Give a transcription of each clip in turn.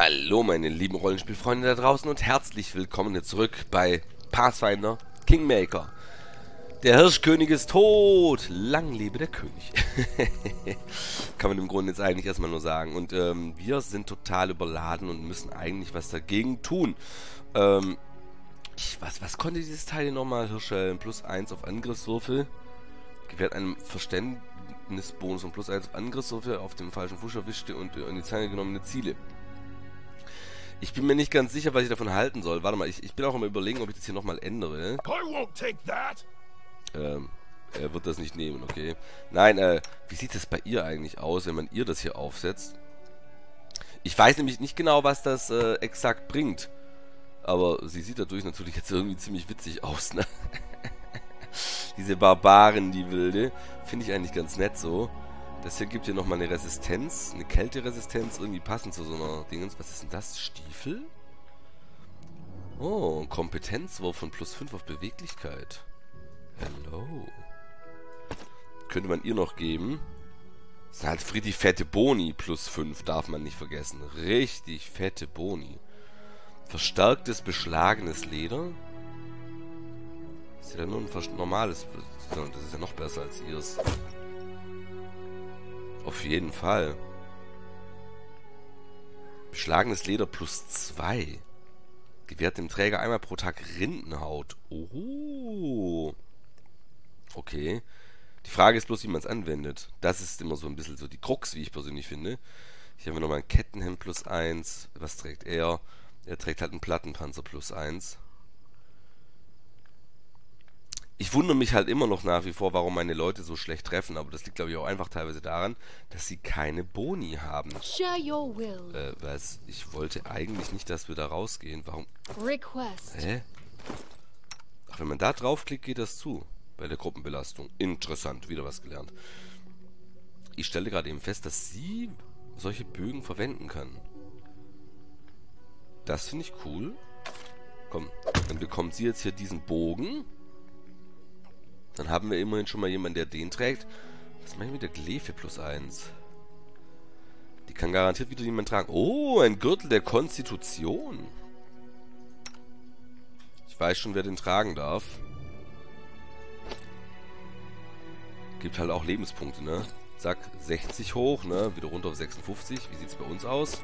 Hallo meine lieben Rollenspielfreunde da draußen und herzlich willkommen hier zurück bei Pathfinder Kingmaker. Der Hirschkönig ist tot! Lang lebe der König. Kann man im Grunde jetzt eigentlich erstmal nur sagen. Und wir sind total überladen und müssen eigentlich was dagegen tun. Was konnte dieses Teil hier nochmal? Hirschhelm +1 auf Angriffswürfel. Gewährt einem Verständnisbonus und +1 auf Angriffswürfel auf dem falschen Fuß erwischte und in die Zange genommene Ziele. Ich bin mir nicht ganz sicher, was ich davon halten soll. Warte mal, ich bin auch immer überlegen, ob ich das hier nochmal ändere. Er wird das nicht nehmen, okay. Nein, wie sieht es bei ihr eigentlich aus, wenn man ihr das hier aufsetzt? Ich weiß nämlich nicht genau, was das exakt bringt. Aber sie sieht dadurch natürlich jetzt irgendwie ziemlich witzig aus, ne? Diese Barbaren, die Wilde. Finde ich eigentlich ganz nett so. Das hier gibt hier nochmal eine Resistenz, eine Kälteresistenz, irgendwie passend zu so einer Dingens. Was ist denn das? Stiefel? Oh, Kompetenzwurf von +5 auf Beweglichkeit. Hello. Könnte man ihr noch geben. Das ist halt richtig fette Boni, +5, darf man nicht vergessen. Richtig fette Boni. Verstärktes, beschlagenes Leder. Das ist ja nur ein normales, das ist ja noch besser als ihres. Auf jeden Fall. Beschlagenes Leder +2. Gewährt dem Träger einmal pro Tag Rindenhaut. Oh. Okay. Die Frage ist bloß, wie man es anwendet. Das ist immer so ein bisschen so die Krux, wie ich persönlich finde. Hier haben wir nochmal ein Kettenhemd +1. Was trägt er? Er trägt halt einen Plattenpanzer +1. Ich wundere mich halt immer noch nach wie vor, warum meine Leute so schlecht treffen, aber das liegt, glaube ich, auch einfach teilweise daran, dass sie keine Boni haben. Was? Ich wollte eigentlich nicht, dass wir da rausgehen. Warum? Hä? Ach, wenn man da draufklickt, geht das zu. Bei der Gruppenbelastung. Interessant, wieder was gelernt. Ich stelle gerade eben fest, dass sie solche Bögen verwenden kann. Das finde ich cool. Komm, dann bekommt sie jetzt hier diesen Bogen. Dann haben wir immerhin schon mal jemanden, der den trägt. Was mache ich mit der Glefe +1? Die kann garantiert wieder jemand tragen. Oh, ein Gürtel der Konstitution. Ich weiß schon, wer den tragen darf. Gibt halt auch Lebenspunkte, ne? Zack, 60 hoch, ne? Wieder runter auf 56. Wie sieht's bei uns aus?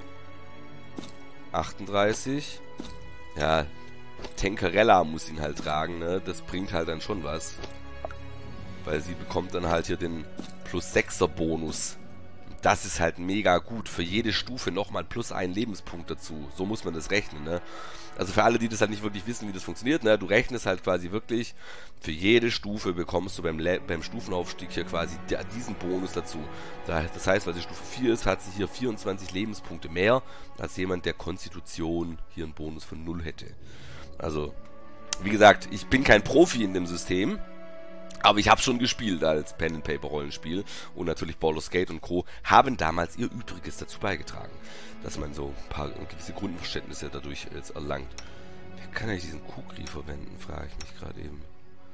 38. Ja, Tenkerella muss ihn halt tragen, ne? Das bringt halt dann schon was. Weil sie bekommt dann halt hier den +6er Bonus. Das ist halt mega gut. Für jede Stufe nochmal +1 Lebenspunkt dazu. So muss man das rechnen, ne? Also für alle, die das halt nicht wirklich wissen, wie das funktioniert, ne? Du rechnest halt quasi wirklich, für jede Stufe bekommst du beim Stufenaufstieg hier quasi diesen Bonus dazu. Das heißt, weil sie Stufe 4 ist, hat sie hier 24 Lebenspunkte mehr, als jemand, der Konstitution hier einen Bonus von 0 hätte. Also, wie gesagt, ich bin kein Profi in dem System. Aber ich habe schon gespielt als Pen-and-Paper-Rollenspiel und natürlich Baldur's Gate und Co. haben damals ihr Übriges dazu beigetragen, dass man so ein paar gewisse Grundverständnisse dadurch jetzt erlangt. Wer kann eigentlich diesen Kukri verwenden, frage ich mich gerade eben.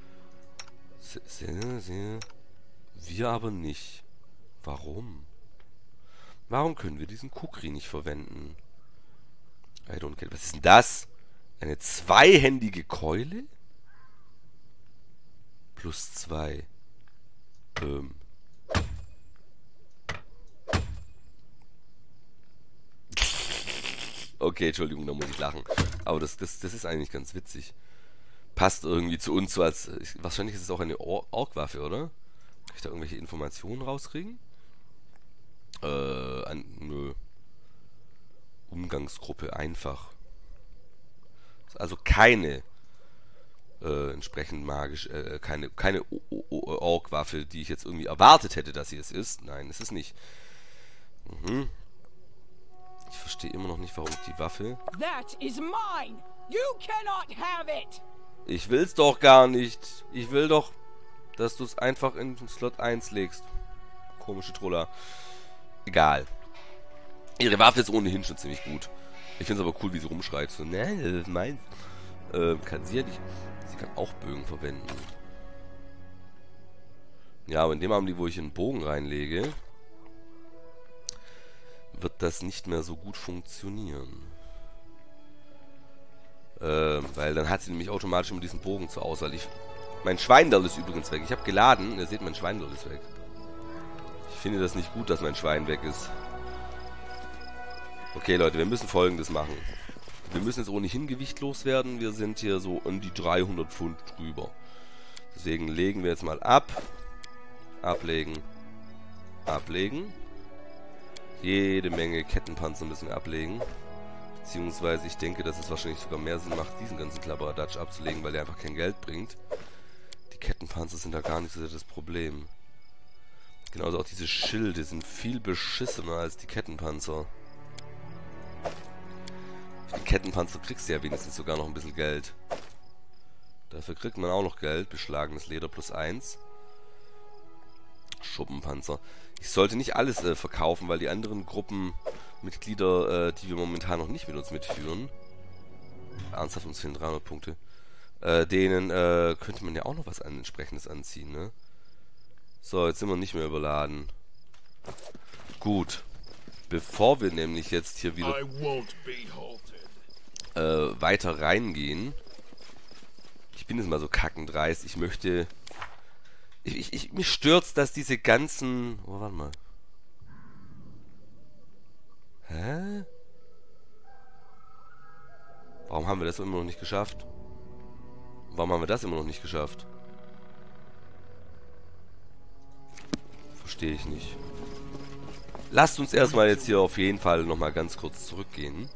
Wir aber nicht. Warum? Warum können wir diesen Kukri nicht verwenden? I don't get. Was ist denn das? Eine zweihändige Keule? +2. Okay, Entschuldigung, da muss ich lachen. Aber das ist eigentlich ganz witzig. Passt irgendwie zu uns so als... Wahrscheinlich ist es auch eine Orkwaffe, oder? Kann ich da irgendwelche Informationen rauskriegen? Nö. Umgangsgruppe einfach. Also keine... entsprechend magisch, keine Orkwaffe, die ich jetzt irgendwie erwartet hätte, dass sie es ist. Nein, es ist nicht. Ich verstehe immer noch nicht, warum die Waffe... Ich will's doch gar nicht. Ich will doch, dass du es einfach in Slot 1 legst. Komische Troller. Egal. Ihre Waffe ist ohnehin schon ziemlich gut. Ich finde es aber cool, wie sie rumschreit. So, nein, das ist meins. Kann sie ja nicht... Sie kann auch Bögen verwenden. Ja, aber in dem Augenblick, wo ich einen Bogen reinlege, wird das nicht mehr so gut funktionieren. Weil dann hat sie nämlich automatisch immer diesen Bogen zur Auswahl. Mein Schweinderl ist übrigens weg. Ich habe geladen. Ihr seht, mein Schweinderl ist weg. Ich finde das nicht gut, dass mein Schwein weg ist. Okay, Leute, wir müssen Folgendes machen. Wir müssen jetzt ohnehin gewichtlos werden. Wir sind hier so um die 300 Pfund drüber. Deswegen legen wir jetzt mal ab. Ablegen. Ablegen. Jede Menge Kettenpanzer müssen wir ablegen. Beziehungsweise ich denke, dass es wahrscheinlich sogar mehr Sinn macht, diesen ganzen Klapperadatsch abzulegen, weil der einfach kein Geld bringt. Die Kettenpanzer sind da gar nicht so sehr das Problem. Genauso auch diese Schilde sind viel beschissener als die Kettenpanzer. Für die Kettenpanzer kriegst du ja wenigstens sogar noch ein bisschen Geld. Dafür kriegt man auch noch Geld. Beschlagenes Leder +1. Schuppenpanzer. Ich sollte nicht alles verkaufen, weil die anderen Gruppenmitglieder, die wir momentan noch nicht mit uns mitführen, ernsthaft, uns fehlen 300 Punkte, denen könnte man ja auch noch was entsprechendes anziehen, ne? So, jetzt sind wir nicht mehr überladen. Gut. Bevor wir nämlich jetzt hier wieder weiter reingehen, ich bin jetzt mal so kackendreist, ich möchte... mich stört's, dass diese ganzen... Oh, warte mal. Hä? Warum haben wir das immer noch nicht geschafft? Warum haben wir das immer noch nicht geschafft? Verstehe ich nicht. Lasst uns erstmal jetzt hier auf jeden Fall nochmal ganz kurz zurückgehen.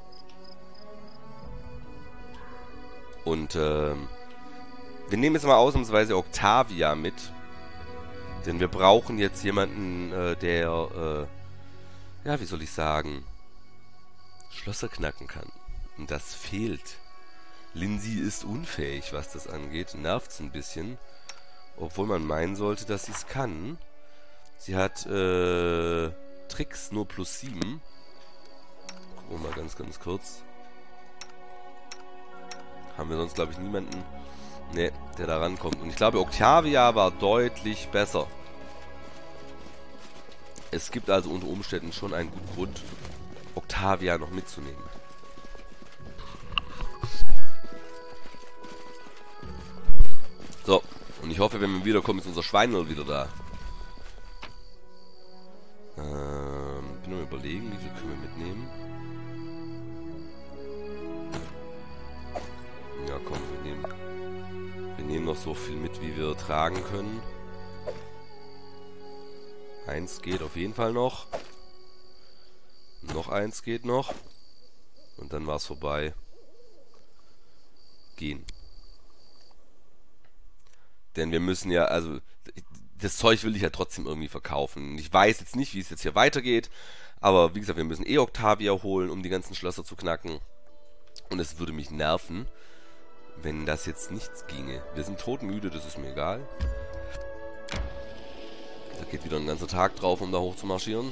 Und, wir nehmen jetzt mal ausnahmsweise Octavia mit. Denn wir brauchen jetzt jemanden, der, ja, wie soll ich sagen, Schlösser knacken kann. Und das fehlt. Lindsay ist unfähig, was das angeht. Nervt's ein bisschen. Obwohl man meinen sollte, dass sie es kann. Sie hat, Tricks nur +7. Gucken wir mal ganz kurz. Haben wir sonst, glaube ich, niemanden... Ne, der da rankommt. Und ich glaube, Octavia war deutlich besser. Es gibt also unter Umständen schon einen guten Grund, Octavia noch mitzunehmen. So, und ich hoffe, wenn wir wiederkommen, ist unser Schweinel wieder da. Bin nur überlegen, wie viel können wir mitnehmen. Ja, komm, wir nehmen noch so viel mit, wie wir tragen können. 1 geht auf jeden Fall noch. Noch 1 geht noch. Und dann war es vorbei. Gehen. Denn wir müssen ja, also, das Zeug will ich ja trotzdem irgendwie verkaufen. Ich weiß jetzt nicht, wie es jetzt hier weitergeht. Aber wie gesagt, wir müssen Octavia holen, um die ganzen Schlösser zu knacken. Und es würde mich nerven, wenn das jetzt nichts ginge. Wir sind todmüde, das ist mir egal. Da geht wieder ein ganzer Tag drauf, um da hoch zu marschieren.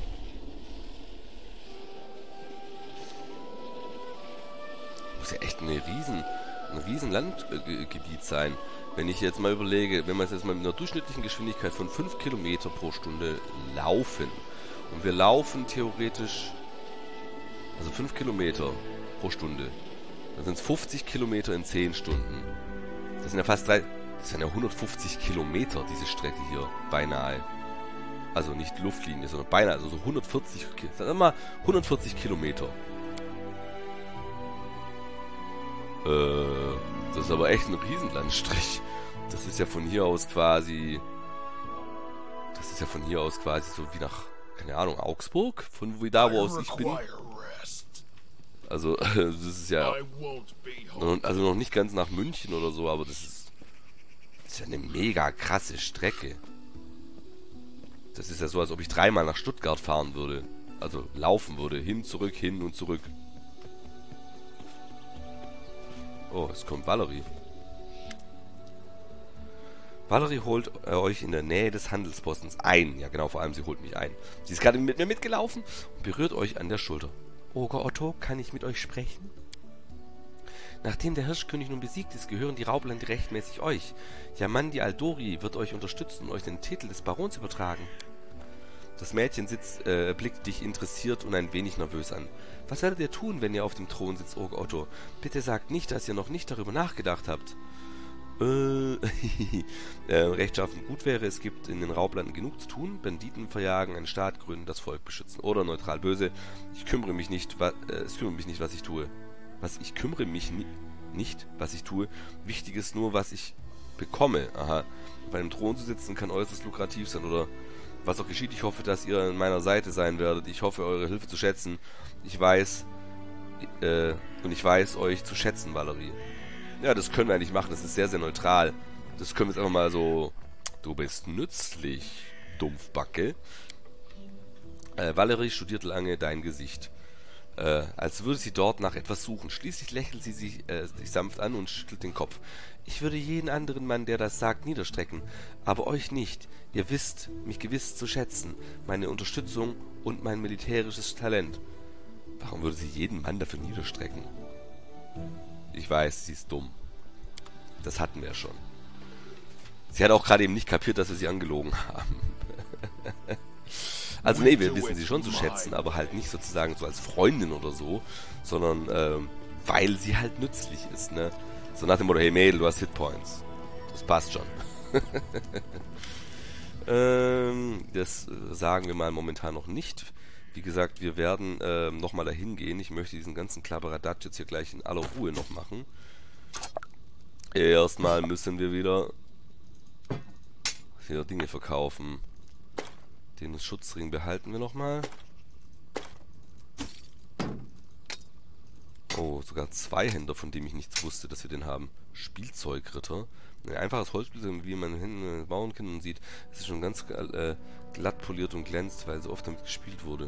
Muss ja echt ein riesen Landgebiet sein. Wenn ich jetzt mal überlege, wenn wir jetzt mal mit einer durchschnittlichen Geschwindigkeit von 5 Kilometer pro Stunde laufen. Und wir laufen theoretisch, also 5 Kilometer pro Stunde. Dann sind es 50 Kilometer in 10 Stunden. Das sind ja fast das sind ja 150 Kilometer, diese Strecke hier, beinahe. Also nicht Luftlinie, sondern beinahe, also so 140, sagen wir mal 140 Kilometer. Das ist aber echt ein Riesenlandstrich. Das ist ja von hier aus quasi so wie nach, keine Ahnung, Augsburg? Von wo aus ich bin. Also, das ist ja... Also noch nicht ganz nach München oder so, aber das ist ja eine mega krasse Strecke. Das ist ja so, als ob ich 3-mal nach Stuttgart fahren würde. Also laufen würde. Hin, zurück, hin und zurück. Oh, es kommt Valerie. Valerie holt euch in der Nähe des Handelspostens ein. Ja genau, vor allem sie holt mich ein. Sie ist gerade mit mir mitgelaufen und berührt euch an der Schulter. Oger Otto, kann ich mit euch sprechen? Nachdem der Hirschkönig nun besiegt ist, gehören die Raubelande rechtmäßig euch. Yamandi Aldori wird euch unterstützen und euch den Titel des Barons übertragen. Das Mädchen blickt dich interessiert und ein wenig nervös an. Was werdet ihr tun, wenn ihr auf dem Thron sitzt, Otto? Bitte sagt nicht, dass ihr noch nicht darüber nachgedacht habt. Rechtschaffen gut wäre, es gibt in den Raublanden genug zu tun. Banditen verjagen, einen Staat gründen, das Volk beschützen. Oder neutral böse. Ich kümmere mich nicht, was ich tue. Ich kümmere mich nicht, was ich tue. Wichtig ist nur, was ich bekomme. Aha. Auf einem Thron zu sitzen kann äußerst lukrativ sein. Oder was auch geschieht, ich hoffe, dass ihr an meiner Seite sein werdet. Ich hoffe, eure Hilfe zu schätzen. Ich weiß euch zu schätzen, Valerie. Ja, das können wir eigentlich machen. Das ist sehr, sehr neutral. Das können wir jetzt einfach mal so... Du bist nützlich, Dumpfbacke. Valerie studiert lange dein Gesicht. Als würde sie dort nach etwas suchen. Schließlich lächelt sie sich sanft an und schüttelt den Kopf. Ich würde jeden anderen Mann, der das sagt, niederstrecken. Aber euch nicht. Ihr wisst mich gewiss zu schätzen. Meine Unterstützung und mein militärisches Talent. Warum würde sie jeden Mann dafür niederstrecken? Ich weiß, sie ist dumm. Das hatten wir ja schon. Sie hat auch gerade eben nicht kapiert, dass wir sie angelogen haben. Also nee, wir wissen sie schon zu schätzen, aber halt nicht sozusagen so als Freundin oder so, sondern weil sie halt nützlich ist, ne? So nach dem Motto, hey Mädel, du hast Hitpoints. Das passt schon. Das sagen wir mal momentan noch nicht. Wie gesagt, wir werden nochmal dahin gehen. Ich möchte diesen ganzen Klapperadatsch jetzt hier gleich in aller Ruhe noch machen. Erstmal müssen wir wieder hier Dinge verkaufen. Den Schutzring behalten wir nochmal. Oh, sogar zwei Händer, von dem ich nichts wusste, dass wir den haben. Spielzeugritter. Ein einfaches Holzspielzeug, wie man hinten bauen kann und sieht. Es ist schon ganz glatt poliert und glänzt, weil so oft damit gespielt wurde.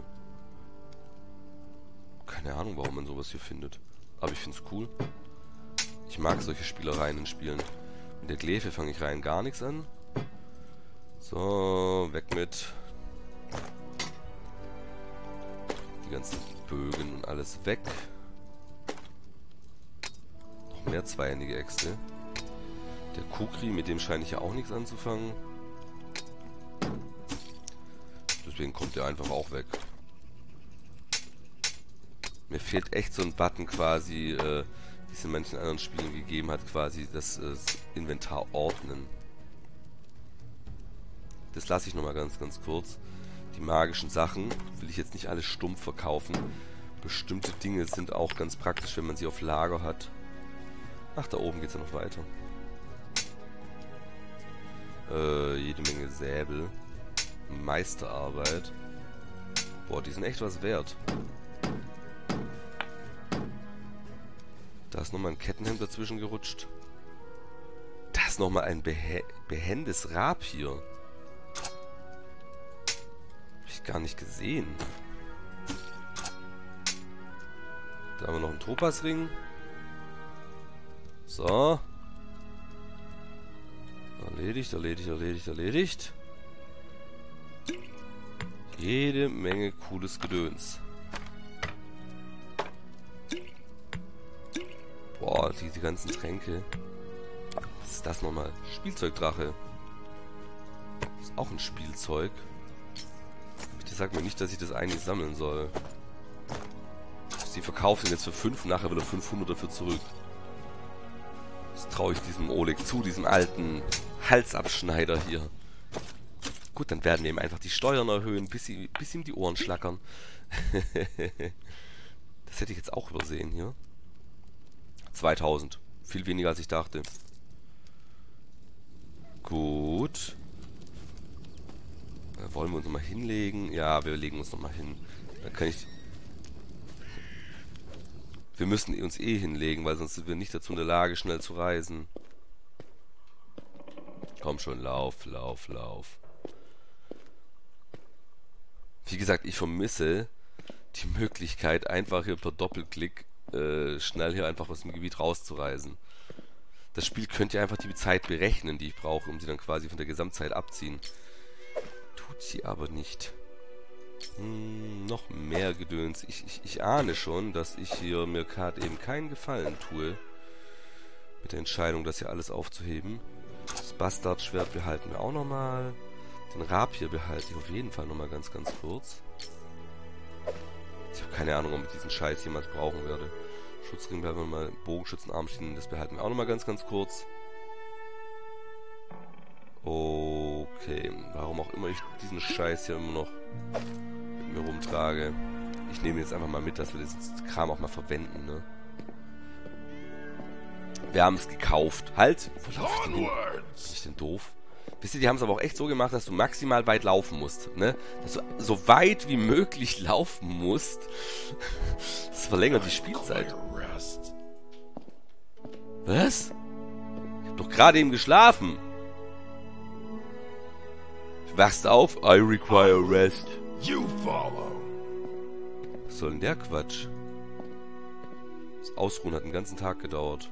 Keine Ahnung, warum man sowas hier findet. Aber ich finde es cool. Ich mag solche Spielereien in Spielen. Mit der Gläfe fange ich rein gar nichts an. So, weg mit. Die ganzen Bögen und alles weg. Noch mehr zweihändige Äxte. Der Kukri, mit dem scheine ich ja auch nichts anzufangen. Deswegen kommt der einfach auch weg. Mir fehlt echt so ein Button quasi, wie es in manchen anderen Spielen gegeben hat, quasi das Inventar ordnen. Das lasse ich nochmal ganz kurz. Die magischen Sachen will ich jetzt nicht alles stumpf verkaufen. Bestimmte Dinge sind auch ganz praktisch, wenn man sie auf Lager hat. Ach, da oben geht es ja noch weiter. Jede Menge Säbel. Meisterarbeit. Boah, die sind echt was wert. Da ist nochmal ein Kettenhemd dazwischen gerutscht. Da ist nochmal ein behendes Rapier. Hab ich gar nicht gesehen. Da haben wir noch einen Topazring. So. Erledigt. Jede Menge cooles Gedöns. Boah, die ganzen Tränke. Was ist das nochmal? Spielzeugdrache. Ist auch ein Spielzeug. Bitte sag mir nicht, dass ich das eigentlich sammeln soll. Sie verkauft ihn jetzt für 5, nachher will er 500 dafür zurück. Das traue ich diesem Oleg zu, diesem alten Halsabschneider hier. Gut, dann werden wir ihm einfach die Steuern erhöhen, bis ihm die Ohren schlackern. Das hätte ich jetzt auch übersehen hier. 2000. Viel weniger als ich dachte. Gut. Wollen wir uns nochmal hinlegen? Ja, wir legen uns nochmal hin. Dann kann ich... Wir müssen uns eh hinlegen, weil sonst sind wir nicht dazu in der Lage, schnell zu reisen. Komm schon, lauf. Wie gesagt, ich vermisse die Möglichkeit, einfach hier per Doppelklick schnell hier einfach aus dem Gebiet rauszureisen. Das Spiel könnte ja einfach die Zeit berechnen, die ich brauche, um sie dann quasi von der Gesamtzeit abziehen. Tut sie aber nicht. Noch mehr Gedöns. Ich ahne schon, dass ich hier mir gerade eben keinen Gefallen tue. Mit der Entscheidung, das hier alles aufzuheben. Das Bastardschwert behalten wir auch nochmal. Den Rapier behalte ich auf jeden Fall nochmal ganz kurz. Ich habe keine Ahnung, ob ich diesen Scheiß jemals brauchen werde. Schutzring behalten wir mal. Bogenschützenarmschienen, das behalten wir auch nochmal ganz kurz. Okay, warum auch immer ich diesen Scheiß hier immer noch mit mir rumtrage. Ich nehme jetzt einfach mal mit, dass wir das Kram auch mal verwenden, ne? Wir haben es gekauft. Halt! Wo lauf ich denn hin? Bin ich denn doof? Wisst ihr, die haben es aber auch echt so gemacht, dass du maximal weit laufen musst, ne? Dass du so weit wie möglich laufen musst. Das verlängert die Spielzeit. Was? Ich hab doch gerade eben geschlafen. Wachst auf? I require rest. You follow. Was soll denn der Quatsch? Das Ausruhen hat den ganzen Tag gedauert.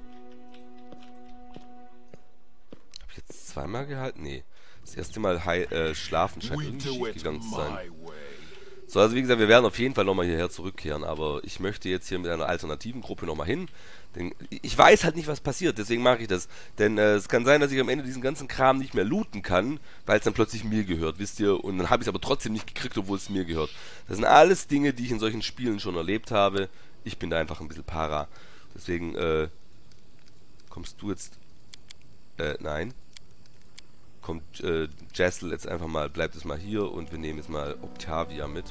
Hab ich jetzt zweimal gehalten? Nee. Das erste Mal schlafen scheint irgendwie schief gegangen zu sein. So, also wie gesagt, wir werden auf jeden Fall nochmal hierher zurückkehren, aber ich möchte jetzt hier mit einer alternativen Gruppe nochmal hin. Denn ich weiß halt nicht, was passiert, deswegen mache ich das. Denn es kann sein, dass ich am Ende diesen ganzen Kram nicht mehr looten kann, weil es dann plötzlich mir gehört, wisst ihr? Und dann habe ich es aber trotzdem nicht gekriegt, obwohl es mir gehört. Das sind alles Dinge, die ich in solchen Spielen schon erlebt habe. Ich bin da einfach ein bisschen para. Deswegen, kommst du jetzt... nein. Kommt Jessel jetzt einfach mal, bleibt es mal hier und wir nehmen jetzt mal Octavia mit.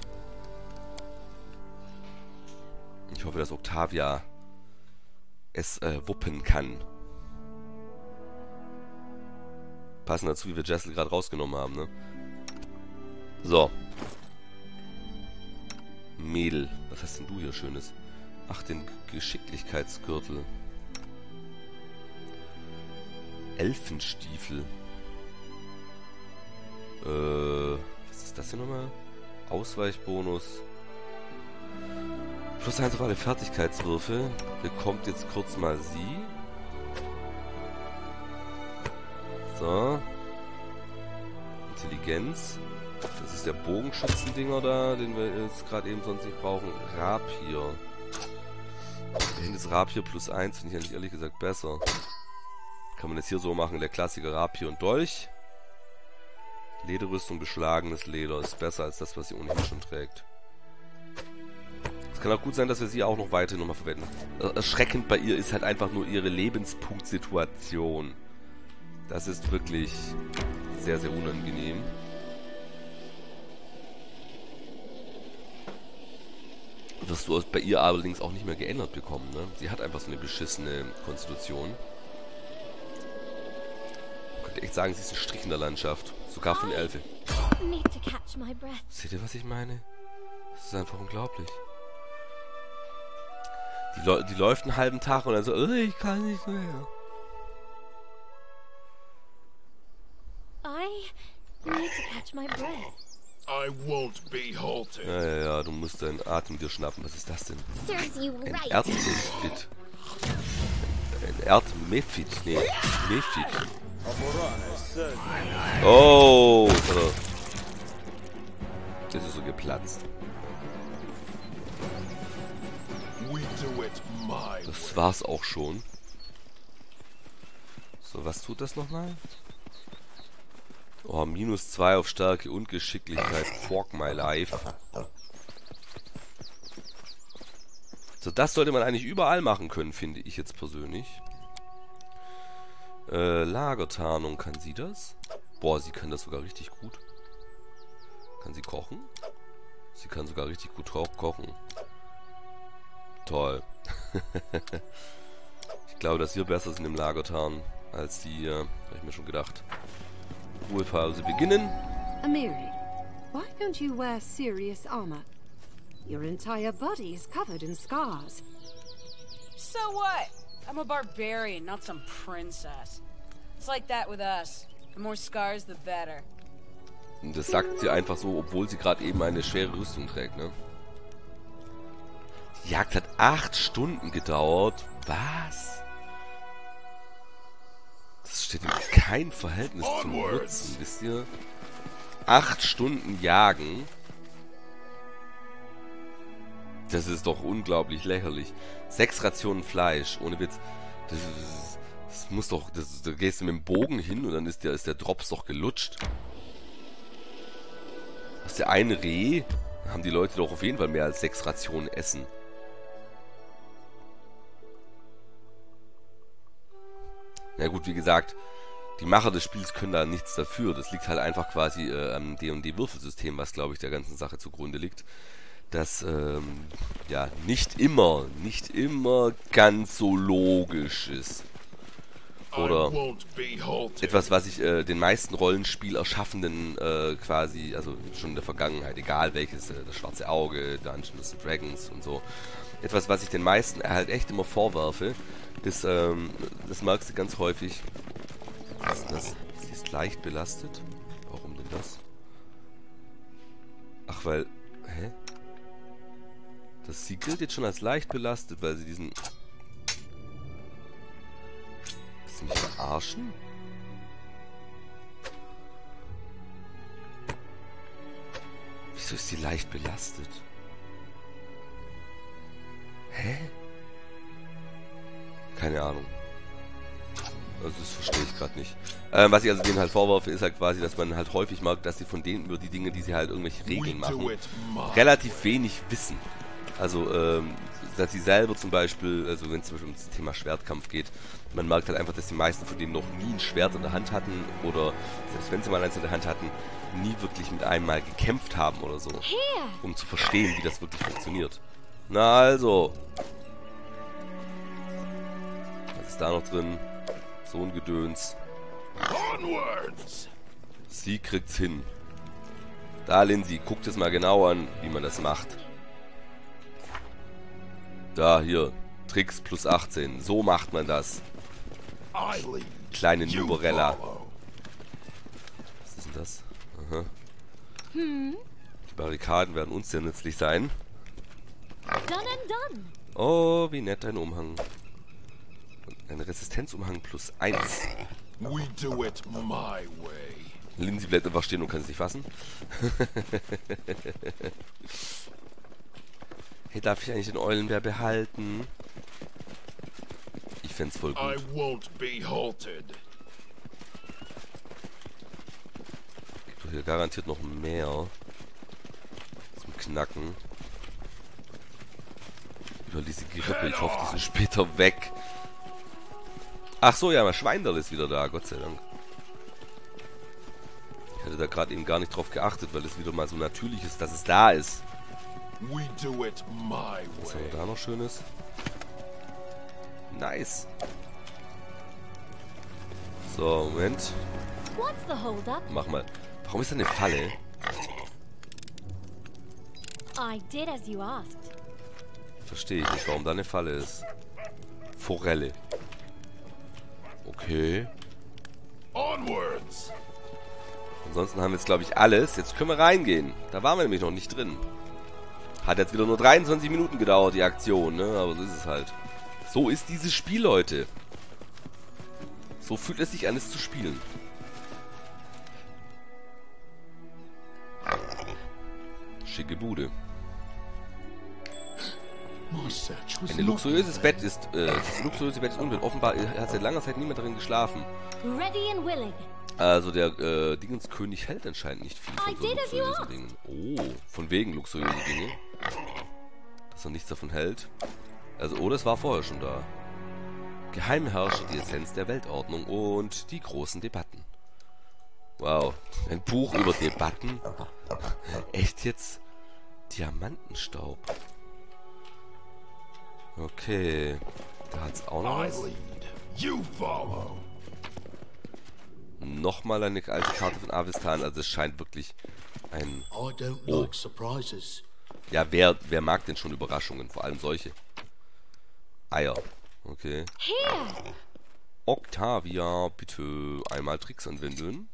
Ich hoffe, dass Octavia es wuppen kann. Passend dazu, wie wir Jessel gerade rausgenommen haben, ne? So. Mädel, was hast denn du hier Schönes? Ach, den Geschicklichkeitsgürtel. Elfenstiefel. Was ist das hier nochmal? Ausweichbonus. Plus 1 auf alle Fertigkeitswürfe. Bekommt jetzt kurz mal sie. So. Intelligenz. Das ist der Bogenschützendinger da, den wir jetzt gerade eben sonst nicht brauchen. Rapier. Das Rapier plus 1 finde ich eigentlich ehrlich gesagt besser. Kann man das hier so machen, der Klassiker Rapier und Dolch. Lederrüstung, beschlagenes Leder ist besser als das, was sie ohnehin schon trägt. Es kann auch gut sein, dass wir sie auch noch weiter nochmal verwenden. Erschreckend bei ihr ist halt einfach nur ihre Lebenspunktsituation. Das ist wirklich sehr, sehr unangenehm. Wirst du bei ihr allerdings auch nicht mehr geändert bekommen, ne? Sie hat einfach so eine beschissene Konstitution. Ich könnte echt sagen, sie ist ein Strich in der Landschaft. Sogar von Elfe. Seht ihr, was ich meine? Das ist einfach unglaublich. Die läuft einen halben Tag und dann so, ich kann nicht mehr. Ja, du musst deinen Atem dir schnappen. Was ist das denn? Ein Erdmephit. Ein Erdmephit. Nee, Mephit. Oh! Das ist so geplatzt. Das war's auch schon. So, was tut das nochmal? Oh, -2 auf Stärke und Geschicklichkeit. Fork my life. So, das sollte man eigentlich überall machen können, finde ich jetzt persönlich. Lagertarnung, kann sie das? Boah, sie kann das sogar richtig gut. Kann sie kochen? Sie kann sogar richtig gut kochen. Toll. Ich glaube, dass wir besser sind im Lagertarnen als die hier. Habe ich mir schon gedacht. Ruhepause beginnen. Amiri, why don't you wear serious armor? Your entire body is covered in scars. So what? I'm a barbarian, not some princess. It's like that with us. The more scars, the better. Und das sagt sie einfach so, obwohl sie gerade eben eine schwere Rüstung trägt, ne? Die Jagd hat 8 Stunden gedauert. Was? Das steht in kein Verhältnis zum Nutzen, wisst ihr? 8 Stunden jagen. Das ist doch unglaublich lächerlich. 6 Rationen Fleisch, ohne Witz. Das muss doch... da gehst du mit dem Bogen hin und dann ist der Drops doch gelutscht. guckst dir ein Reh, haben die Leute doch auf jeden Fall mehr als 6 Rationen Essen. Na gut, wie gesagt, die Macher des Spiels können da nichts dafür. Das liegt halt einfach quasi am D&D-Würfelsystem, was, glaube ich, der ganzen Sache zugrunde liegt. Das, ja, nicht immer ganz so logisch ist. Oder etwas, was ich den meisten Rollenspiel-Erschaffenden quasi, also schon in der Vergangenheit, egal welches, das Schwarze Auge, Dungeons & Dragons und so, etwas, was ich den meisten halt echt immer vorwerfe, ist, das merkst du ganz häufig, was ist das? Sie ist leicht belastet? Warum denn das? Ach, weil, hä? Sie gilt jetzt schon als leicht belastet, weil sie diesen... Willst du mich verarschen? Wieso ist sie leicht belastet? Hä? Keine Ahnung. Also das verstehe ich gerade nicht. Was ich also denen halt vorwerfe, ist halt quasi, dass man halt häufig merkt, dass sie von denen über die Dinge, die sie halt irgendwelche Regeln machen, relativ wenig wissen. Also, dass sie selber zum Beispiel, also wenn es zum Beispiel um das Thema Schwertkampf geht, man merkt halt einfach, dass die meisten von denen noch nie ein Schwert in der Hand hatten oder, selbst wenn sie mal eins in der Hand hatten, nie wirklich mit einem mal gekämpft haben oder so, um zu verstehen, wie das wirklich funktioniert. Na also. Was ist da noch drin? So ein Gedöns. Sie kriegt's hin. Da, Lindsay, guckt es mal genau an, wie man das macht. Da, hier. Tricks plus 18. So macht man das. Kleine Nuberella. Was ist denn das? Aha. Die Barrikaden werden uns sehr nützlich sein. Oh, wie nett ein Umhang. Ein Resistenzumhang plus 1. Lindsay bleibt einfach stehen und kann es nicht fassen. Hey, darf ich eigentlich den Eulenbär behalten? Ich fänd's voll gut. Gibt doch hier garantiert noch mehr zum Knacken. Überließ die Gerippe, ich hoffe, die sind später weg. Ach so, ja, mein Schweinderl ist wieder da, Gott sei Dank. Ich hatte da gerade eben gar nicht drauf geachtet, weil es wieder mal so natürlich ist, dass es da ist. Was haben wir da noch Schönes? Nice. So, Moment. Mach mal. Warum ist da eine Falle? Verstehe ich nicht, warum da eine Falle ist. Forelle. Okay. Ansonsten haben wir jetzt, glaube ich, alles. Jetzt können wir reingehen. Da waren wir nämlich noch nicht drin. Hat jetzt wieder nur 23 Minuten gedauert, die Aktion, ne? Aber so ist es halt. So ist dieses Spiel, Leute. So fühlt es sich an, es zu spielen. Schicke Bude. Ein luxuriöses Bett ist, das luxuriöse Bett ist unbekannt. Offenbar hat seit langer Zeit niemand darin geschlafen. Also der Dingenskönig hält anscheinend nicht viel von so luxuriösen Dingen. Oh, von wegen luxuriöse Dinge. Dass er nichts davon hält. Also, oh, das war vorher schon da. Geheimherrscher, die Essenz der Weltordnung und die großen Debatten. Wow, ein Buch über Debatten? Echt jetzt? Diamantenstaub. Okay, da hat's auch noch was. Nochmal eine alte Karte von Avestan, also es scheint wirklich ein... Oh. Ja, wer mag denn schon Überraschungen? Vor allem solche. Eier. Okay. Octavia, bitte einmal Tricks anwenden.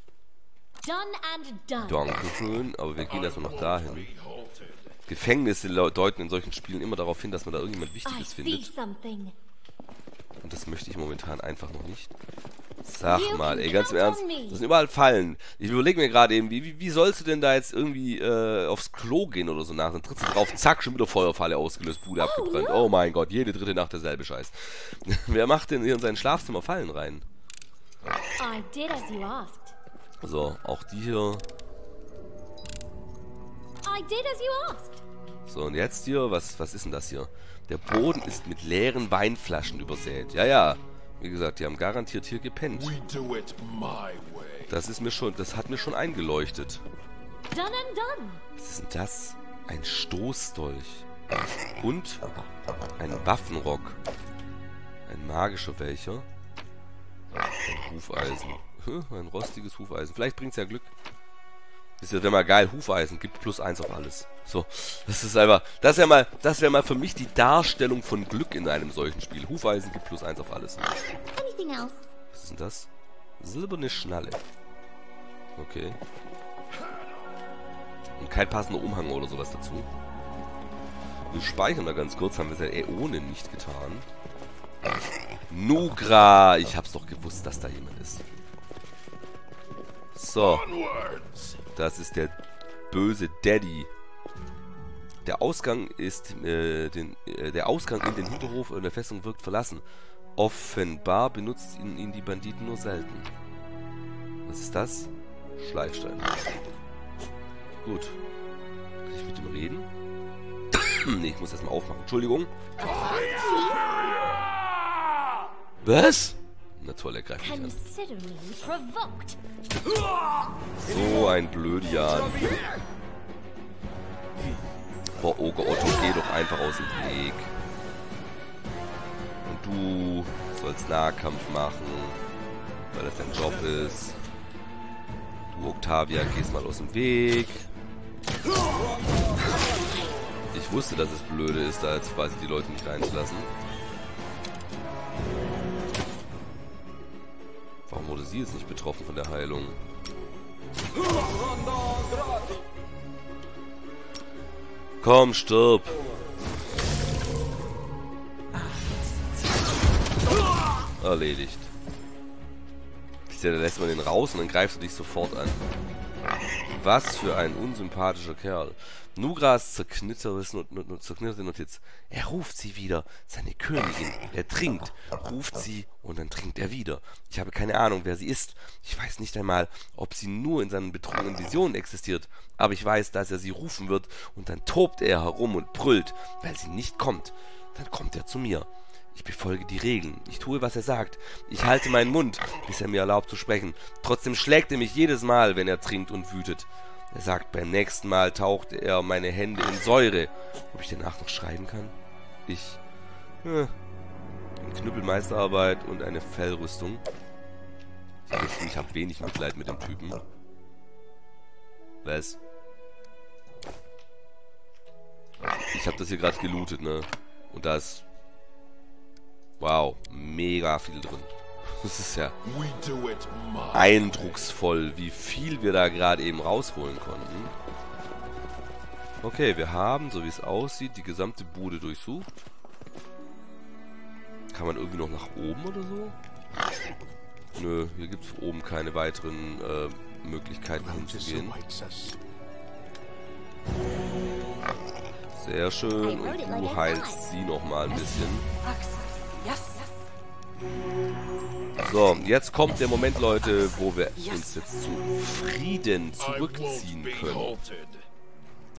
Dankeschön, aber wir gehen erstmal noch dahin. Gefängnisse deuten in solchen Spielen immer darauf hin, dass man da irgendjemand Wichtiges findet. Und das möchte ich momentan einfach noch nicht. Sag mal, ey, ganz im Ernst, das sind überall Fallen. Ich überlege mir gerade eben, wie sollst du denn da jetzt irgendwie aufs Klo gehen oder so nach? Dann trittst du drauf, zack, schon wieder Feuerfalle ausgelöst, Bude abgebrannt. Oh mein Gott, jede dritte Nacht derselbe Scheiß. Wer macht denn hier in sein Schlafzimmer Fallen rein? So, auch die hier. I did as you asked. So, und jetzt hier, was ist denn das hier? Der Boden ist mit leeren Weinflaschen übersät. Ja, ja. Wie gesagt, die haben garantiert hier gepennt. We do it my way. Das hat mir schon eingeleuchtet. Done and done. Was ist denn das? Ein Stoßdolch. Und ein Waffenrock. Ein magischer welcher? Ein Hufeisen. Ein rostiges Hufeisen. Vielleicht bringt es ja Glück. Das wäre mal geil. Hufeisen gibt +1 auf alles. So, das ist einfach. Das wäre mal für mich die Darstellung von Glück in einem solchen Spiel. Hufeisen gibt +1 auf alles. Anything else? Was ist denn das? Silberne Schnalle. Okay. Und kein passender Umhang oder sowas dazu. Wir speichern da ganz kurz. Haben wir seit Äonen nicht getan. Nugra! Ich hab's doch gewusst, dass da jemand ist. So. Das ist der böse Daddy. Der Ausgang ist der Ausgang in den Hinterhof der Festung wirkt verlassen. Offenbar benutzt ihn die Banditen nur selten. Was ist das? Schleifstein. Gut. Kann ich mit dem reden? Nee, ich muss erstmal aufmachen. Entschuldigung. Was? Na toll, er greift mich an. Consider me provoked. So ein Blödian. Boah, Oger Otto, geh doch einfach aus dem Weg. Und du sollst Nahkampf machen, weil das dein Job ist. Du, Octavia, gehst mal aus dem Weg. Ich wusste, dass es blöde ist, da jetzt quasi die Leute nicht reinzulassen. Warum wurde sie jetzt nicht betroffen von der Heilung? Komm, stirb! Erledigt. Da lässt man den raus und dann greifst du dich sofort an. Was für ein unsympathischer Kerl. Nugras zerknitterte Notiz. Er ruft sie wieder. Seine Königin. Er trinkt. Ruft sie und dann trinkt er wieder. Ich habe keine Ahnung, wer sie ist. Ich weiß nicht einmal, ob sie nur in seinen betrogenen Visionen existiert. Aber ich weiß, dass er sie rufen wird und dann tobt er herum und brüllt. Weil sie nicht kommt. Dann kommt er zu mir. Ich befolge die Regeln. Ich tue, was er sagt. Ich halte meinen Mund, bis er mir erlaubt zu sprechen. Trotzdem schlägt er mich jedes Mal, wenn er trinkt und wütet. Er sagt, beim nächsten Mal taucht er meine Hände in Säure. Ob ich danach noch schreiben kann? Eine Knüppelmeisterarbeit und eine Fellrüstung. Ich habe wenig Mitleid mit dem Typen. Was? Ich habe das hier gerade gelootet, ne? Und da ist... Wow, mega viel drin. Das ist ja eindrucksvoll, wie viel wir da gerade eben rausholen konnten. Okay, wir haben, so wie es aussieht, die gesamte Bude durchsucht. Kann man irgendwie noch nach oben oder so? Nö, hier gibt es oben keine weiteren Möglichkeiten hinzugehen. Sehr schön. Und du heilst sie nochmal ein bisschen. So, jetzt kommt der Moment, Leute, wo wir uns jetzt zu Frieden zurückziehen können.